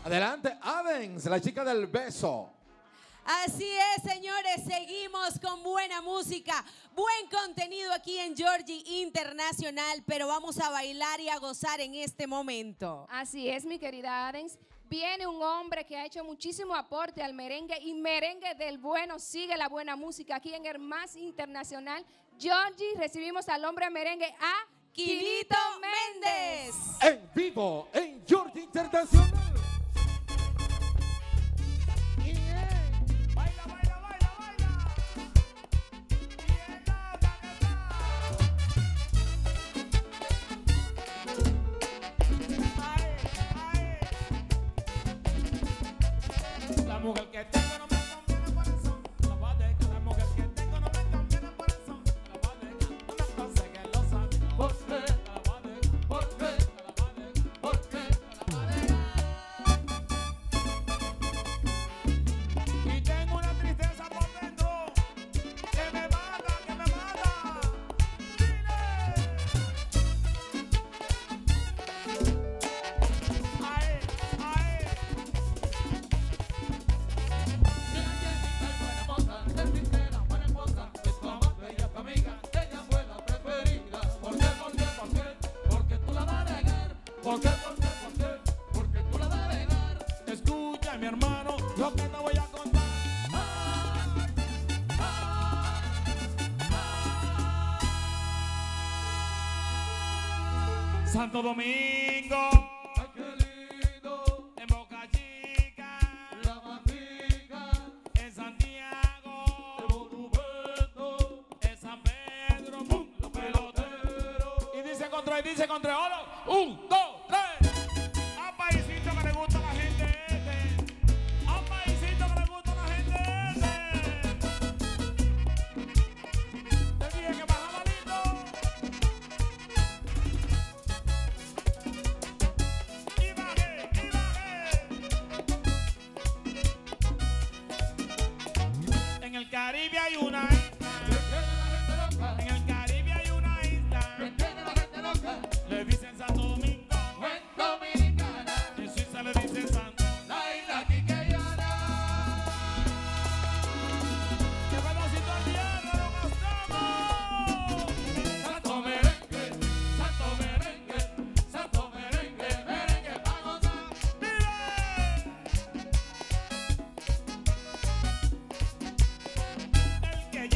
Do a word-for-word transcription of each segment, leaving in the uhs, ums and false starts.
Adelante, Adens, la chica del beso. Así es, señores, seguimos con buena música, buen contenido aquí en Georgie Internacional, pero vamos a bailar y a gozar en este momento. Así es, mi querida Adens. Viene un hombre que ha hecho muchísimo aporte al merengue y merengue del bueno, sigue la buena música aquí en el más internacional. Georgie, recibimos al hombre merengue a Quilito Méndez. En vivo, en Georgie Internacional. Baila, baila, baila, baila. Y en la La mujer que tengo no me conviene por eso. La voy a dejar. La mujer que tengo no me conviene por eso. La voy a dejar. No me consiguen los amigos. ¿Por qué? La voy a dejar. ¿Por qué? La voy a dejar. ¿Por qué? La voy a dejar. Y tengo una tristeza por dentro que me mata, que me mata. Dile. Ae, ae. ¿Por qué? ¿Por qué? ¿Por qué? Porque tú la vas a dejar. Escucha, mi hermano, lo que te voy a contar. Ay, ay. Santo Domingo. Ay, qué lindo. En Boca Chica. La Matica. En Santiago. En Monumento. En San Pedro. ¡Pum! Los peloteros. Y dice contra, y dice contra. ¡Hola! Un, dos, tres. A paisito que le gusta a la gente este. A paisito que le gusta a la gente este. Te dije que bajaba lindo. Y bajé, y bajé. En el Caribe hay una isla. En el Caribe hay una isla. Le dicen Santo Domingo. En Dominicana. En Suiza le dicen Santo. La isla Quiqueyana. Que pedacito al tierra lo gastamos. Santo merengue, santo merengue, santo merengue, merengue pa' gozar. ¡Vive! El que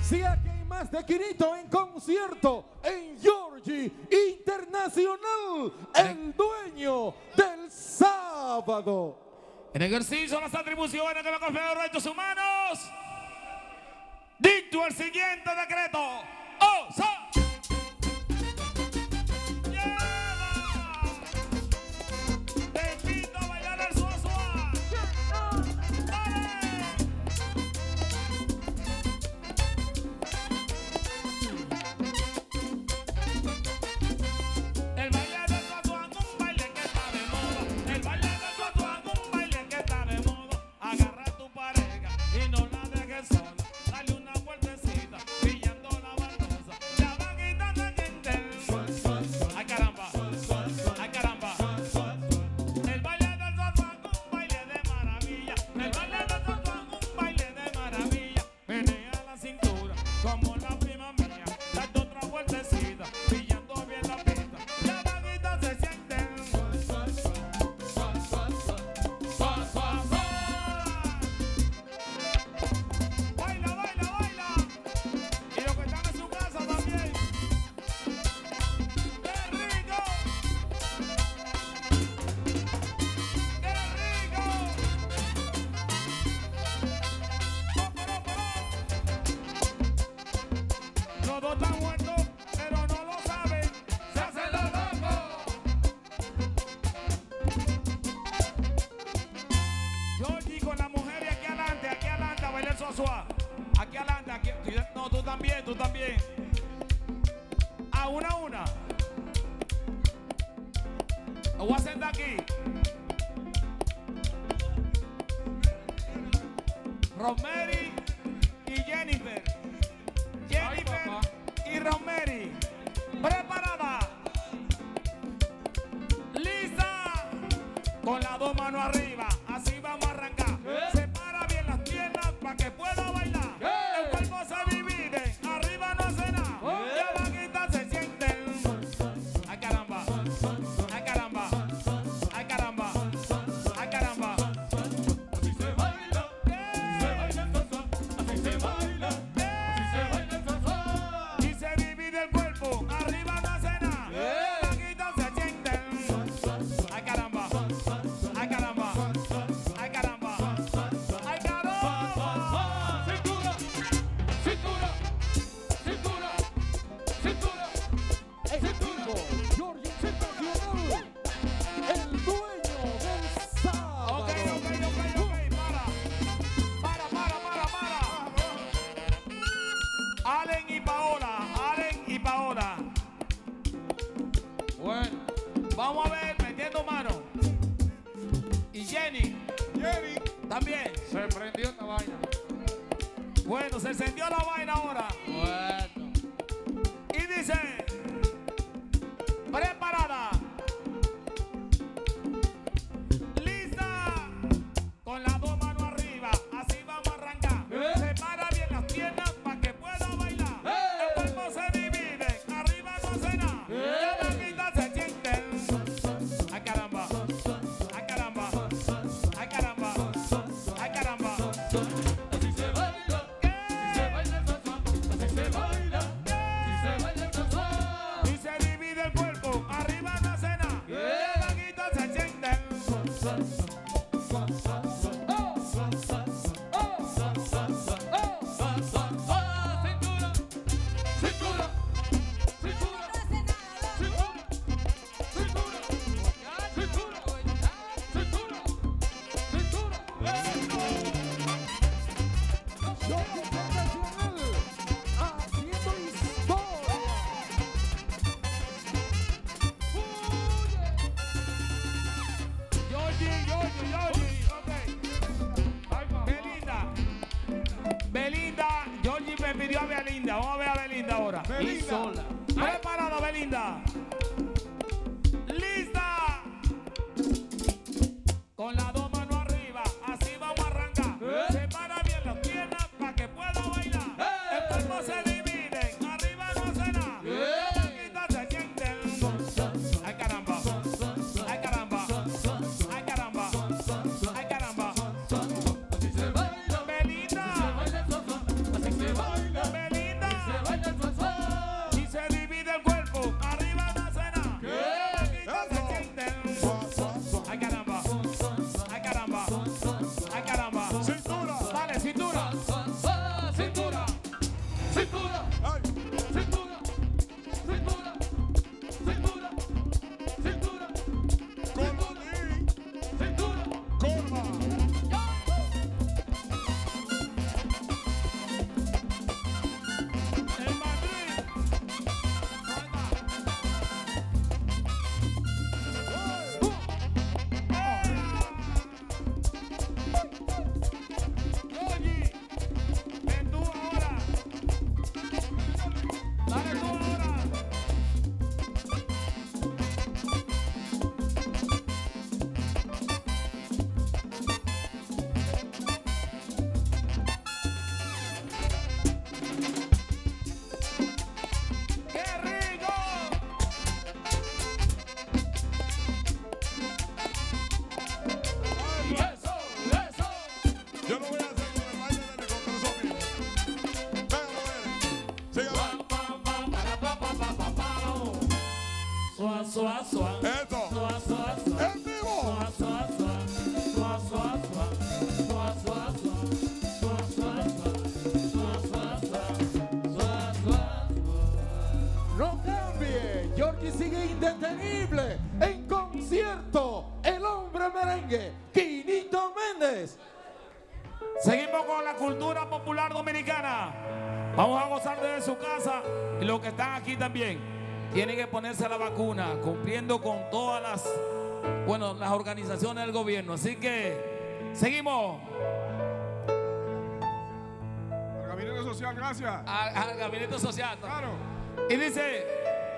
Si aquí hay más de Quirito en concierto en Georgie Internacional, el dueño del sábado. En ejercicio de las atribuciones de la Conferencia de Derechos Humanos, dicto el siguiente decreto. ¡Oh, sa! Aquí adelante, aquí, no, tú también, tú también. A una a una. Lo voy a sentar aquí. Rosemary y Jennifer. Jennifer y Rosemary. Preparada. Lista. Con las dos manos arriba. Así vamos a arrancar. Separa bien las piernas para que pueda bailar. El cuerpo se divide. Arriba no hace nada. Y abajita se sienten. Ay caramba. Ay caramba. Ay caramba. Ay caramba. Así se baila. Se baila el sazón. Así se baila. Así se baila el sazón. Y se divide el cuerpo. Arriba no hace nada. Y abajita se sienten. Ay caramba. Ay caramba. Ay caramba. Ay caramba. Cintura. Cintura. Cintura. Cintura. En vivo, Georgie Internacional, el dueño del sábado. Ok, ok, ok, ok, para. Para, para, para, para. Allen y Paola, Allen y Paola. Bueno. Vamos a ver, metiendo mano. Y Jenny, Jenny. también. Se prendió esta vaina. Bueno, se encendió la vaina ahora. Bueno. Y dice, preparada. Lista. Con las dos manos arriba. Así vamos a arrancar. ¿Eh? Separa bien las piernas para que pueda bailar. El cuerpo se divide. Arriba no hace nada. Y abajita se sienten. Ay caramba. Ay caramba. Ay caramba. Ay caramba. Así se baila. Así se baila el sazón. Así se baila. Así se baila el sazón. Y se divide el cuerpo. Arriba no hace nada. Y abajita se sienten. Cintura. Cintura. Cintura. Cintura. Cintura. Cintura. Cintura. Cintura. Georgie Internacional, haciendo historia. Georgie, Georgie, Georgie. Ok. Belinda. Belinda. Georgie me pidió a Belinda. Vamos a ver a Belinda ahora. Y sola. Preparada, Belinda. Lista. Con las dos manos arriba. Así vamos a arrancar. Separa bien las piernas para que pueda bailar. El cuerpo se divide. Arriba no hace nada. Y abajita se sienten. Ay caramba. Ay caramba. Ay caramba. Ay caramba. Así se baila. Belinda. Así se baila el sazón. Así se baila. Belinda. indetenible en concierto, el hombre merengue, Quinito Méndez. Seguimos con la cultura popular dominicana. Vamos a gozar desde su casa y los que están aquí también tienen que ponerse la vacuna, cumpliendo con todas las, bueno, las organizaciones del gobierno. Así que seguimos. Al gabinete social, gracias. Al, al gabinete social. Claro. Y dice: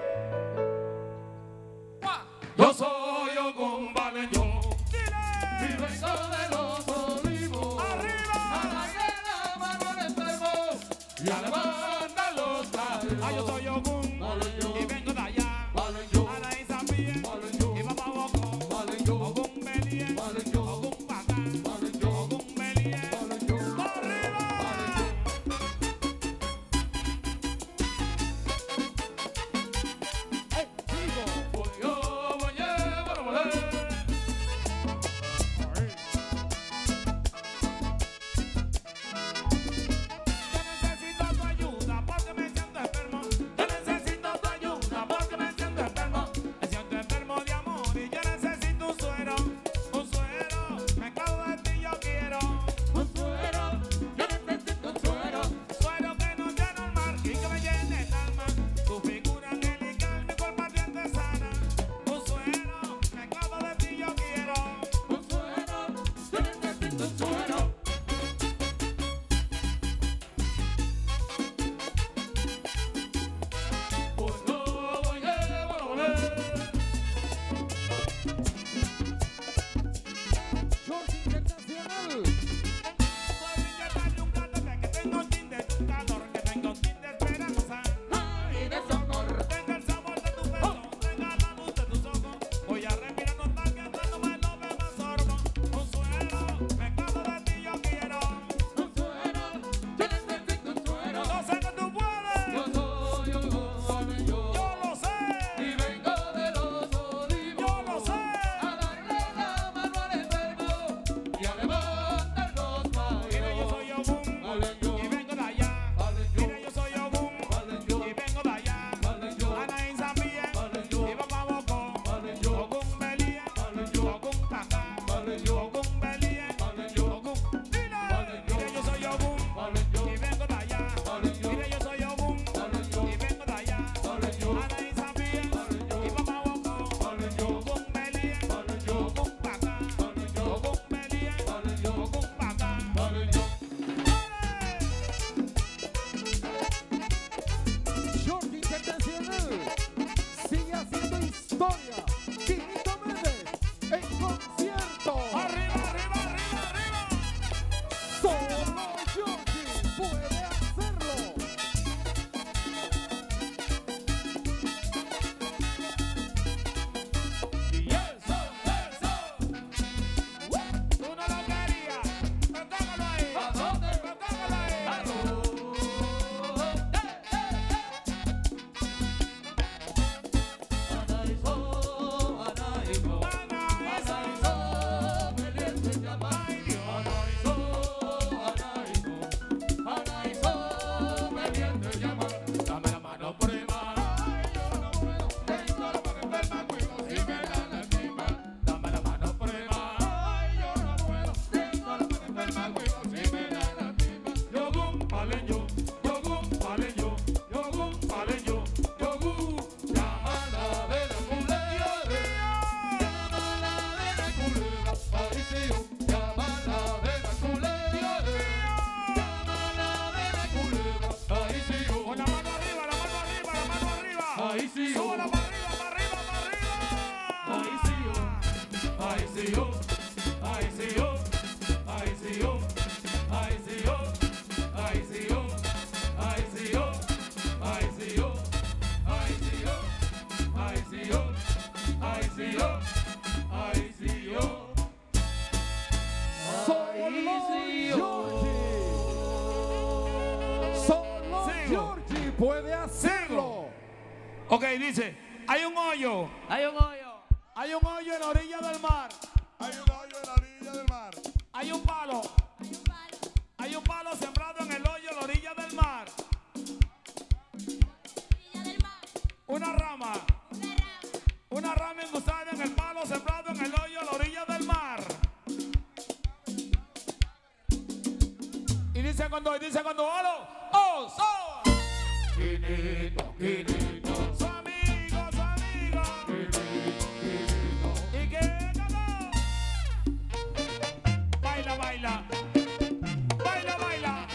yo soy Ogún Valeño. Y vengo de los olivos. ¡Arriba! A bailar la mano al enfermo y a levantar los tallos. Ah, yo soy Ogún Valeño. y vengo de allá. Valeño. A la Isabel Valeño. y papá Bocó. Valeño. Ogún Belien. Valeño. Ogún Bacán. Valeño. Ogún Belien. Valeño. ¡Arriba! Voy yo, voy yo, voy, voy. Yo necesito tu ayuda porque me siento enfermo. Yo necesito tu ayuda porque me siento enfermo. Me siento enfermo de amor y yo necesito un suero. Un suero, me cago de ti, yo quiero. Un suero, yo necesito un suero. Suero que no llena el mar y que me llene el alma. Tu figura angelical, mi cuerpo ardiente sana. Un suero, me cago de ti, yo quiero. Un suero, yo necesito un suero. Voy yo, voy yo, voy, voy. Georgie Internacional. Puedo inyectarle un gato de que tengo tin de tu calor, que tengo tin de esperanza. Ay, deshonor. Tenga el sabor de tu beso, tenga la luz de tus ojos. Voy a respirar no tan que dándome lo que más sorbo. Un suero, me cago de ti, yo quiero. Un suero, yo necesito un suero. No sé que tú puedes, Yo soy Ogún Valeño. yo lo sé, Y vengo de los olivos. yo lo sé. A darle la mano al enfermo y a levantar los Mira, yo tallos. soy Ogún Valeño. y vengo de allá. Valeño. Mira, yo soy Ogún Valeño. y vengo de allá. Valeño. Ana Isabel Valeño. y papá Bocó. Valeño. Ogún Belien, Valeño. Ogún Tacá. Valeño. Ogún Belien, Valeño. Ogún. Mira, Valeño. mira, yo soy Ogún Valeño. y vengo de allá. Valeño. Mira, yo soy Ogún Valeño. y vengo de allá. Valeño. Ana Isabel Valeño. y papá Bocó. Valeño. Ogún Belien, Valeño. Ogún Tacá. Valeño. Ogún Belien, Valeño. Ogún Tacá. Valeño. Georgie Internacional. Sigue haciendo historia. Quinito Méndez en concierto. Arriba, arriba, arriba, arriba. Solo Georgie puede hacerlo. Y eso, eso. Tú no lo querías. Tocámoslo ahí. ¿A dónde? Tocámoslo ahí. Analizó, analizó. Analizó, me liento llamar. Analizó, analizó. Analizó, me liento llamar. Dame la mano prima. Ay, yo no puedo. Tengo la mano enferma, cuido si me la lastima. Dame la mano prima. Ay, yo no puedo. Tengo la mano enferma, cuido si me la lastima. Ogún Valeño, Ogún Valeño, Ogún Valeño, Ogún. Llámala de la culebra. Llámala de la culebra. Ay, sí, oh. Llámala de la culebra. Llámala de la culebra. Ay, sí, oh. Con la mano arriba, la mano arriba, la mano arriba. Ahí sí, oh. Súbela para arriba, para arriba, para arriba. Ahí sí, oh. Ahí sí, oh. Ahí sí, oh. Ahí sí, oh. Ahí sí, oh. Ahí sí, oh. Ahí sí, oh. Ahí sí, oh. Ahí sí, oh. Ahí sí, oh. Ahí sí, oh. Ahí sí, oh. Solo Ahí sí, oh. Georgie. Solo Sigo. Georgie puede hacerlo. Ok, dice, hay un hoyo. Hay un hoyo. Hay un hoyo en la orilla del mar. Hay un hoyo en la orilla del mar. Hay un palo. Hay un palo sembrado en el hoyo en la orilla del mar. Una rama. Quinito, Quinito. Su amigo, su amigo. ¿Y qué ganó? Baila, baila. Baila, baila.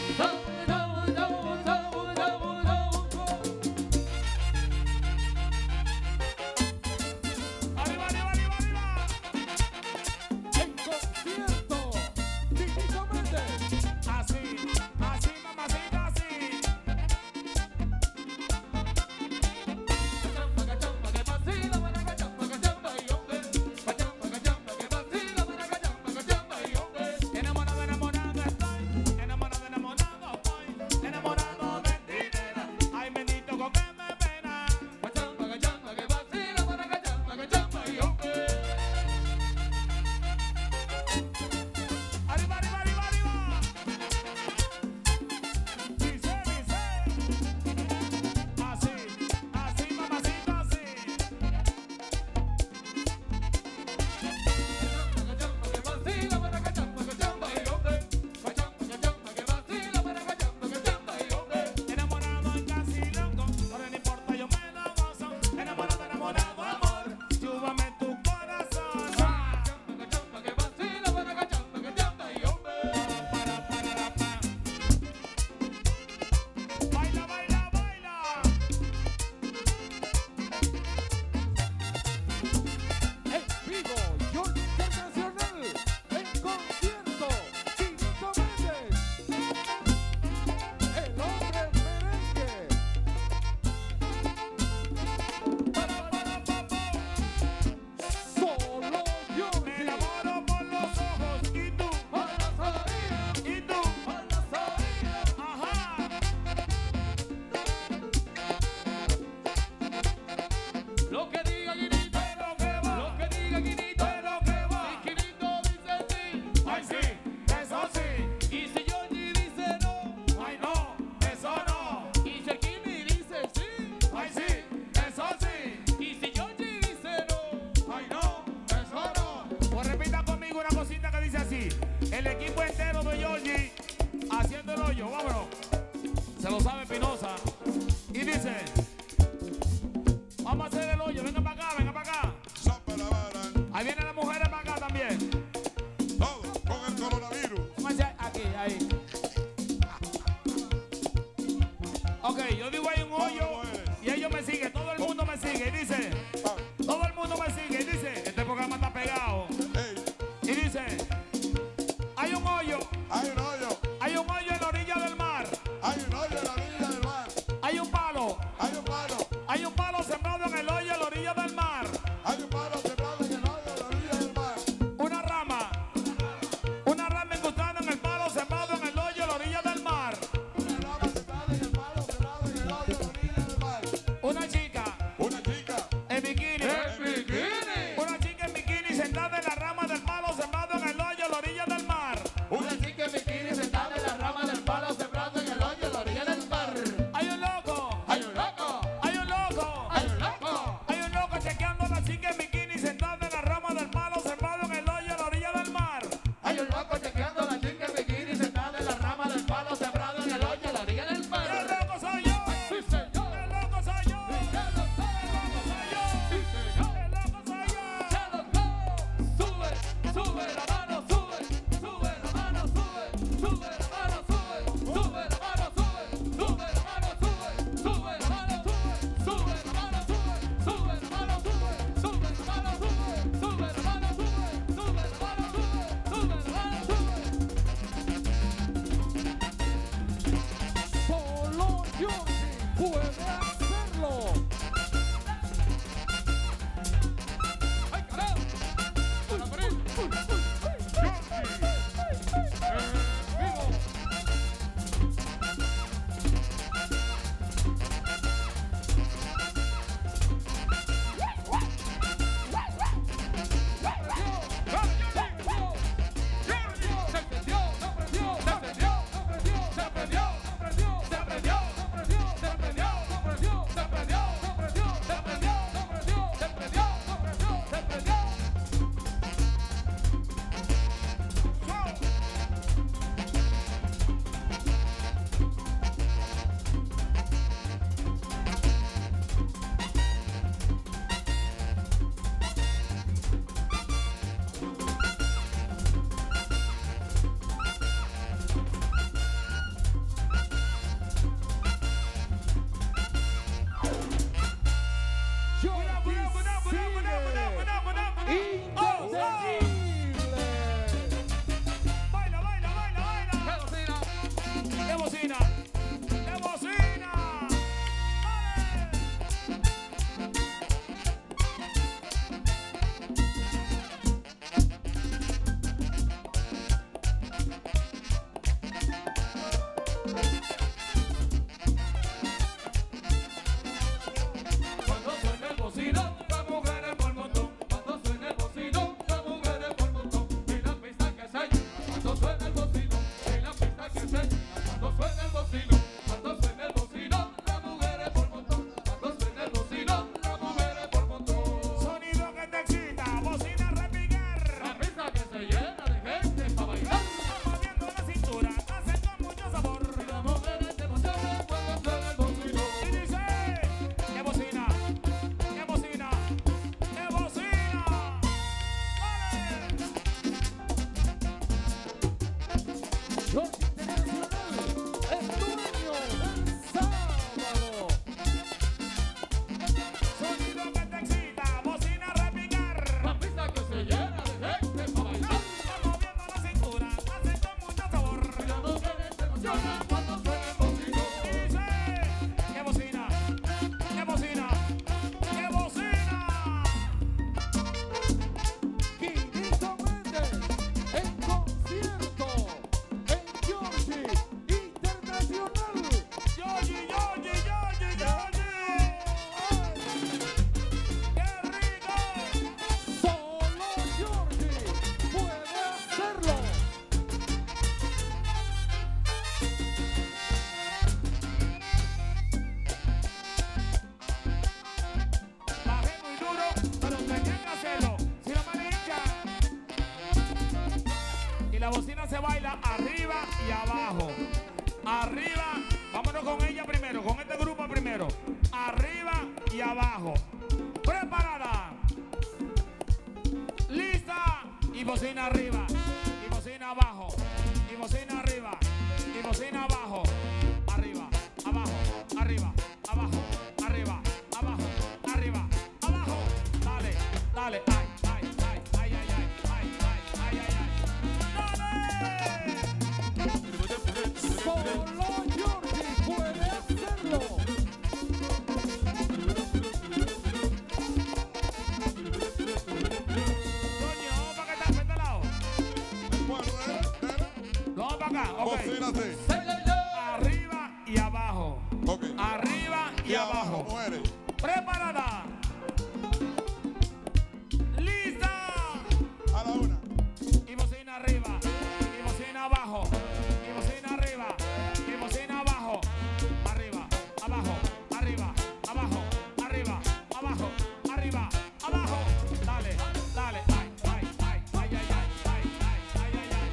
Arriba, arriba, arriba, arriba. En concierto, Titito Méndez. Así, así, mamacita, así. Enamorado, enamorado estoy, enamorado, enamorado estoy, enamorado de ti, nena. Ay, bendito con que me pena. Arriba, arriba, arriba, arriba. Dice, dice. Así, así, mamacita, así. Enamorado y casi loco, ahora no importa, yo me lo gozo. Enamorado, enamorado, amor, chúpame tu corazón. Para, para, la, pa. Baila, baila, baila. En vivo, Georgie Internacional. En concierto, Titito Méndez. El hombre merengue. Para, para, pa, pa. Solo Me Georgie. enamoro por los ojos y tú, y tú, ajá. Lo que diga Quinito, Pero que va, lo que diga Quinito, pero que va. si Quinito dice sí, Ay, sí, eso sí. y si Georgie dice no, Ay, no, eso no. y si el Quini dice sí, Ay, sí, eso sí. y si Georgie dice no, Ay, no, eso no. Pues repita conmigo una cosita que dice así. El equipo entero de Georgie haciendo el hoyo, vámonos. Se lo sabe Pinoza. Y dice, vamos a hacer el hoyo, venga para acá, venga para acá. Ahí vienen las mujeres para acá también. Todo con el coronavirus. Pónganse aquí, ahí. Ok, yo digo hay un hoyo y ellos me siguen, todo el mundo me sigue. Y dice, todo el mundo me sigue. Y dice, este programa está pegado. Ey, Y dice, hay un hoyo, hay un hoyo, hay un hoyo en la orilla del mar. hay un hoyo en la orilla del mar, Hay un palo, hay un palo, hay un palo sembrado en el hoyo en la orilla del mar. hay un palo sembrado en el hoyo en la orilla del mar, Una rama, una rama incrustada en el palo sembrado en el hoyo en la orilla del mar. una rama sentada en el palo sembrado en el hoyo en la orilla del mar, Una chica una chica en bikini. en bikini, Una chica en bikini sentada en la rama del palo sembrado en el hoyo en la orilla del mar. una chica en bikini sentada en la rama del palo sembrado en el hoyo en la orilla del mar. Hay un loco, Hay un loco, hay un loco, hay un loco, hay un loco chequeando a la chica en bikini sentada en la rama del palo sembrado en el hoyo en la orilla del mar. hay un loco chequeando a la chica en bikini sentada en la rama del palo sembrado en el hoyo en la orilla del ¡El mar. loco soy yo! Sí, señor. ¡El loco soy yo! Sí, señor. Sí, señor. ¡El loco soy yo! Sube, sube la mano, sube, sube la mano, sube, sube la mano, sube, sube la mano, sube, sube la mano, sube, sube la mano, sube, sube la mano, sube, sube la mano, sube, sube la mano, sube, sube la mano, sube, sube la mano, sube, sube la mano, sube. Solo Georgie puede hacerlo. ¡Ay, carajo! ¡Una por ahí! Se prendió, se prendió, se prendió, se prendió, se prendió, se prendió, se prendió, baila arriba y abajo. Arriba, vámonos con ella primero, con este grupo primero. Arriba y abajo. Preparada. Lista. Y bocina arriba. Y bocina abajo. Y bocina arriba. Y bocina abajo. Arriba, abajo, arriba, abajo, arriba, abajo, arriba, abajo. Dale, dale. Ay, ay, ay, ay, ay, ay, ay, ay, ay, ay, ay. Solo Georgie puede hacerlo. Coño, vamos para acá, para este lado. Bueno, dale, dale. Vamos para acá, ok. Bocina así. Arriba y abajo. Ok. Arriba y abajo. Muere. Preparada. Lista. A la una. Y bocina arriba. Y bocina abajo. Y bocina arriba. Y bocina abajo. Arriba, abajo, arriba, abajo, arriba, abajo, arriba, abajo. Dale, dale. Ay, ay, ay, ay, ay, ay, ay, ay, ay, ay.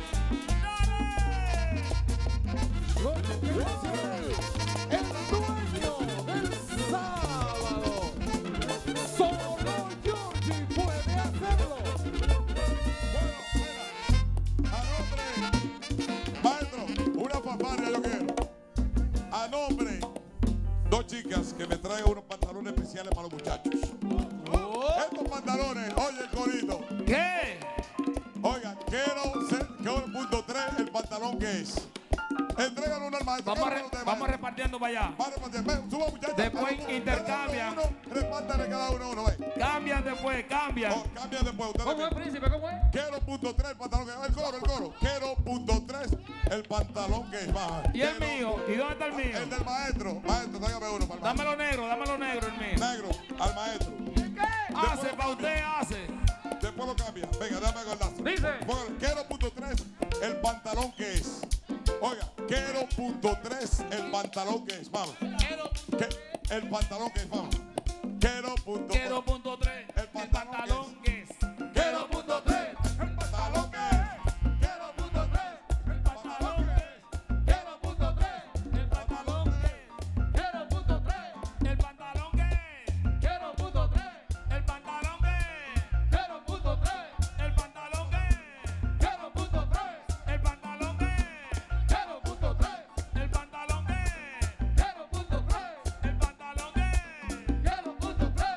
Dale. Lo que quiere decir el dueño del sábado. Solo Georgie puede hacerlo. Bueno, mira. A nombre. Maestro, una fanfarria yo quiero. A nombre. Dos chicas que me traigan unos pantalones especiales para los muchachos. Estos pantalones, oye el corito. ¿Qué? Oiga, quiero ser, quiero punto tres el pantalón que es. Entrégalo uno al maestro. Vamos, a cada re- uno de vamos maestro. repartiendo para allá. Va a repartir. Ven, suba muchachos. Después Cada uno, intercambian. cada uno, repártale cada uno uno, ven. Cambian después, cambian. Oh, cambian después. Ustedes ¿Cómo es, ven. príncipe? ¿Cómo es? Quiero punto tres el pantalón que es. El coro, el coro. Quiero punto tres el pantalón que es. Va. Y el Quiero- mío. ¿Y dónde está el mío? El del maestro. Maestro, tráigame uno para el maestro. Dámelo negro, dámelo negro el mío. Negro, al maestro. Hace, para usted hace. Después lo cambia. Venga, dame el lazo. Dice. Póngale, quiero punto tres el pantalón que es. Oiga, quiero punto tres el pantalón que es. Vamos. Que- el pantalón que es. Vamos. Quiero punto Quiero punto tres. El El pantalón pantalón que es. Quiero punto tres el pantalón que es. Quiero punto tres el pantalón que es. Quiero punto tres El pantalón que es. Quiero punto tres. El pantalón que es. Quiero punto tres. El pantalón que es. Quiero punto tres. El pantalón que es. Quiero punto tres. El pantalón que es. Quiero punto tres. El pantalón que es. Quiero punto tres. El pantalón que es. Quiero punto tres.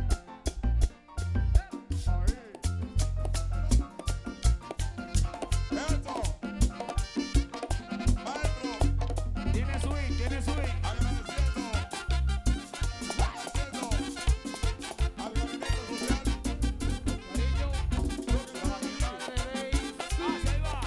Eso. Maestro, Tiene swing, tiene swing. agradeciendo. Agradeciendo al gabinete social. Hace, ahí va.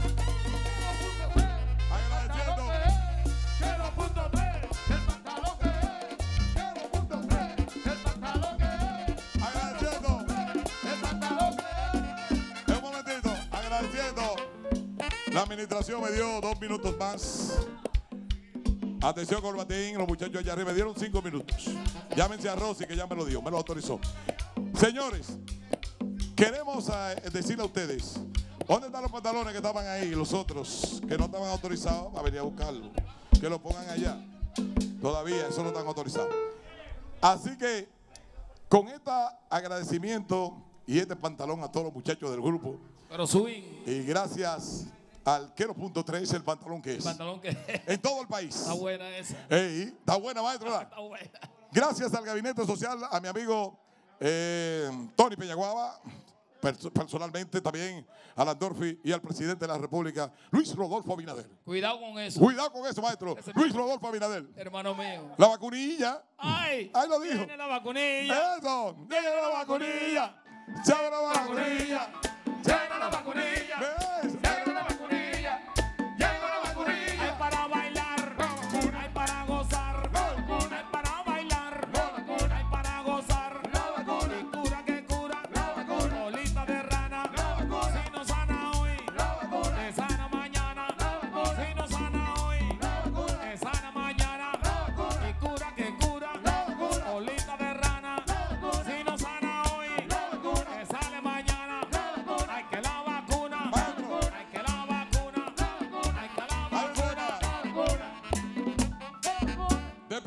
Agradeciendo. Quiero punto tres. El pantalón que es. Quiero punto tres. El pantalón que es. Agradeciendo. El pantalón que es. Un momentito. Agradeciendo. La administración me dio dos minutos más. Atención, Corbatín. Los muchachos allá arriba me dieron cinco minutos. Llámense a Rosy, que ya me lo dio, me lo autorizó. Señores, queremos eh, decirle a ustedes, ¿dónde están los pantalones que estaban ahí? Los otros que no estaban autorizados, va a venir a buscarlo. Que lo pongan allá. Todavía, eso no están autorizados. Así que, con este agradecimiento y este pantalón a todos los muchachos del grupo, Pero swing. y gracias al Quiero punto tres, el pantalón que El es. pantalón que es. En todo el país. Está buena esa. Ey, está buena, maestro. ¿verdad? Está buena. Gracias al Gabinete Social, a mi amigo eh, Tony Peñaguaba, pers- personalmente también a Landorfi y al presidente de la República, Luis Rodolfo Abinader. Cuidado con eso. Cuidado con eso, maestro. Ese- Luis Rodolfo Abinader. Hermano mío. La vacunilla. ¡Ay! Ahí lo dijo. Viene la vacunilla. Eso. Llega la vacunilla. Llega la vacunilla. Llega la vacunilla. ¿Ves? Llega la vacunilla. Llega la Hay vacunilla. para bailar. Hay para gozar. Hay para bailar. Hay para gozar. Y cura que cura. Bolita de rana. Si no sana hoy, te sana mañana. Si no sana hoy, te sana mañana. Y cura que cura. Bolita de rana. Si no sana hoy, te sale mañana. Hay que la vacuna. Hay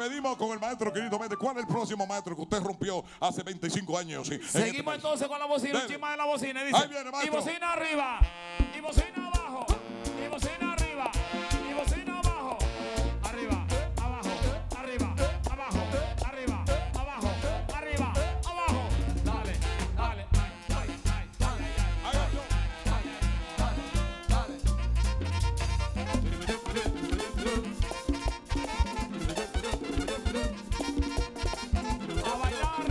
despedimos con el maestro Quirito Méndez. ¿Cuál es el próximo maestro que usted rompió hace veinticinco años? Sí, Seguimos entonces con la bocina, un chisma de la bocina. Dice, ahí viene, y bocina arriba, y bocina abajo, y bocina arriba, y bocina abajo, arriba, abajo, arriba, abajo, arriba, abajo, arriba, abajo. Dale, dale, ay, ay, ay, dale, ay, a bailar.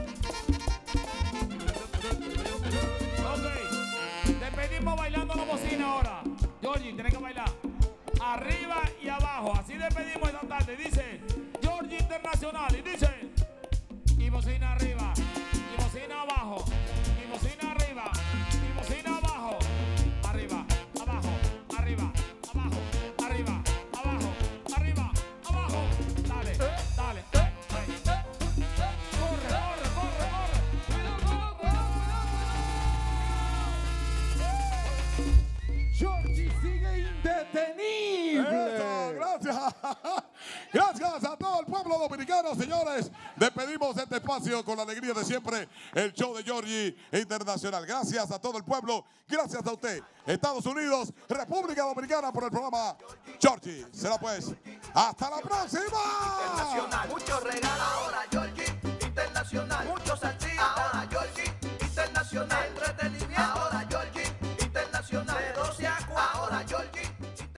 Ok, despedimos bailando la bocina ahora. Georgie, tienes que bailar arriba y abajo. Así despedimos esta tarde. Dice Georgie Internacional y dice y bocina arriba, y bocina abajo, y bocina arriba, y bocina abajo, arriba, abajo, arriba, abajo, arriba, abajo, arriba, abajo. Dale, dale. Ay, ay. Corre, corre, corre, corre. Cuidado, cuidado, cuidado. Georgie sigue indetenible. Eso, gracias. Gracias a todo el pueblo dominicano, señores. Despedimos este espacio con la alegría de siempre, el show de Georgie Internacional. Gracias a todo el pueblo, gracias a usted, Estados Unidos, República Dominicana, por el programa Georgie. Será pues, hasta la próxima. Internacional, mucho regalado.